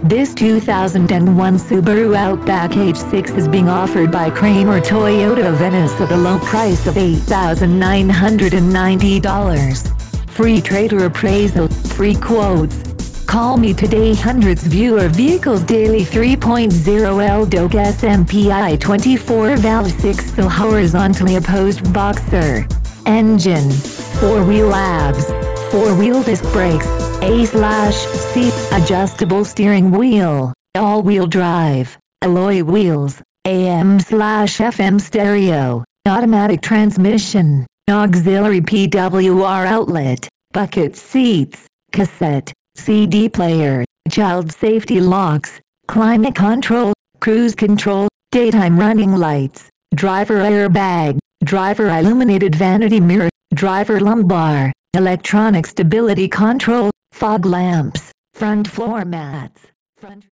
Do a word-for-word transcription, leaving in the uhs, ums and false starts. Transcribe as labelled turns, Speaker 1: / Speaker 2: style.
Speaker 1: This two thousand one Subaru Outback H six is being offered by Kramer Toyota Venice at a low price of eight thousand nine hundred ninety dollars. Free trader appraisal, free quotes. Call me today. Hundreds view our vehicles daily. three point oh L D O G S M P I twenty-four valve six so horizontally opposed boxer. Engine, four-wheel labs, four-wheel disc brakes, A slash C, adjustable steering wheel, all-wheel drive, alloy wheels, A M slash F M stereo, automatic transmission, auxiliary P W R outlet, bucket seats, cassette, C D player, child safety locks, climate control, cruise control, daytime running lights, driver airbag, driver illuminated vanity mirror, driver lumbar, electronic stability control, fog lamps, front floor mats, front